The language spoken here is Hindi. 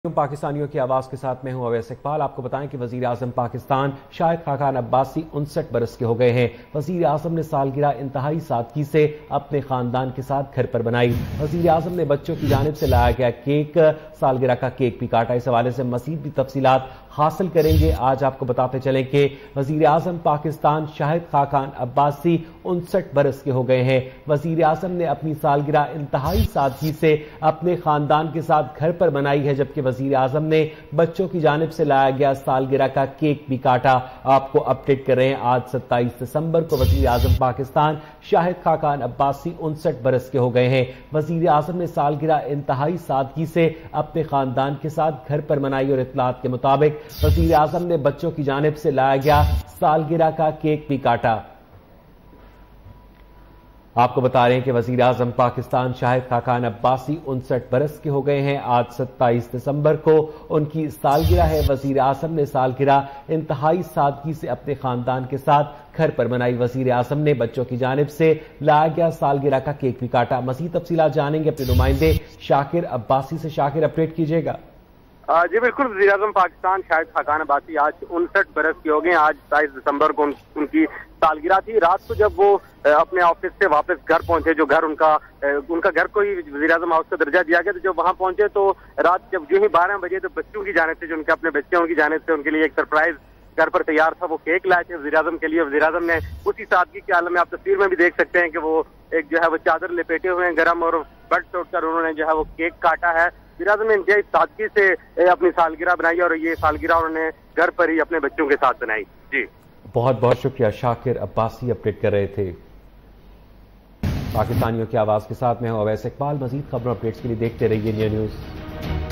पाकिस्तानियों की आवाज के साथ मैं हूं अवैस इकबाल। आपको बताएं कि वजीर आजम पाकिस्तान शाहिद खाकान अब्बासी 59 बरस के हो गए हैं। वजीर आजम ने सालगिरह इंतहाई सादगी से अपने खानदान के साथ घर पर बनाई। वजीर आजम ने बच्चों की जानिब से लाया गया केक, सालगिरह का केक भी काटा। इस हवाले से मजीद भी तफसीलात हासिल करेंगे। आज आपको बताते चलें कि वजीर आजम पाकिस्तान शाहिद खाकान अब्बासी 59 बरस के हो गए हैं। वजीर आजम ने अपनी सालगिरह इंतहाई सादगी से अपने खानदान के साथ घर पर बनाई है, जबकि वजीर आजम ने बच्चों की जानिब से लाया गया सालगिरह का केक भी काटा। आपको अपडेट कर रहे हैं, आज 27 दिसंबर को वजीर आजम पाकिस्तान शाहिद खाकान अब्बासी 59 बरस के हो गए हैं। वजीर आजम ने सालगिरह इंतहाई सादगी से अपने खानदान के साथ घर पर मनाई और इत्तलात के मुताबिक वजीर आजम ने बच्चों की जानिब से लाया गया सालगिरह का केक भी काटा। आपको बता रहे हैं कि वजीर आजम पाकिस्तान शाहिद खाकान अब्बासी 59 बरस के हो गए हैं। आज 27 दिसंबर को उनकी सालगिरह है। वजीर आजम ने सालगिरह इंतहाई सादगी से अपने खानदान के साथ घर पर मनाई। वजीर आजम ने बच्चों की जानिब से लाया गया सालगिरह का केक भी काटा। मजीद तफसीलात जानेंगे अपने नुमाइंदे शाकिर अब्बासी से। शाकिर, अपडेट कीजिएगा। जी बिल्कुल, वज़ीर आज़म पाकिस्तान शाहिद खाकान अब्बासी आज 59 बरस के हो गए। आज 27 दिसंबर को उनकी सालगिरह थी। रात को जब वो अपने ऑफिस से वापस घर पहुंचे, जो घर उनका घर को ही वज़ीर आज़म हाउस का दर्जा दिया गया, तो जब वहां पहुंचे तो रात जब जो ही 12 बजे तो बच्चों की जानिब से, जो उनके अपने बच्चे उनकी जानिब से उनके लिए एक सरप्राइज घर पर तैयार था। वो केक लाए थे वज़ीर आज़म के लिए। वज़ीर आज़म ने उसी सादगी के आलम में, आप तस्वीर में भी देख सकते हैं कि वो एक जो है वो चादर लपेटे हुए हैं गर्म, और बट तोड़कर उन्होंने जो है वो केक काटा है। वज़ीर आज़म ने इंतहाई सादगी से अपनी सालगिरह बनाई और ये सालगिरह उन्होंने घर पर ही अपने बच्चों के साथ बनाई। जी बहुत बहुत शुक्रिया। शाकिर अब्बासी अपडेट कर रहे थे। पाकिस्तानियों की आवाज के साथ मैं हूं अवैस इकबाल। मजीद खबरों अपडेट्स के लिए देखते रहिए न्यूज़।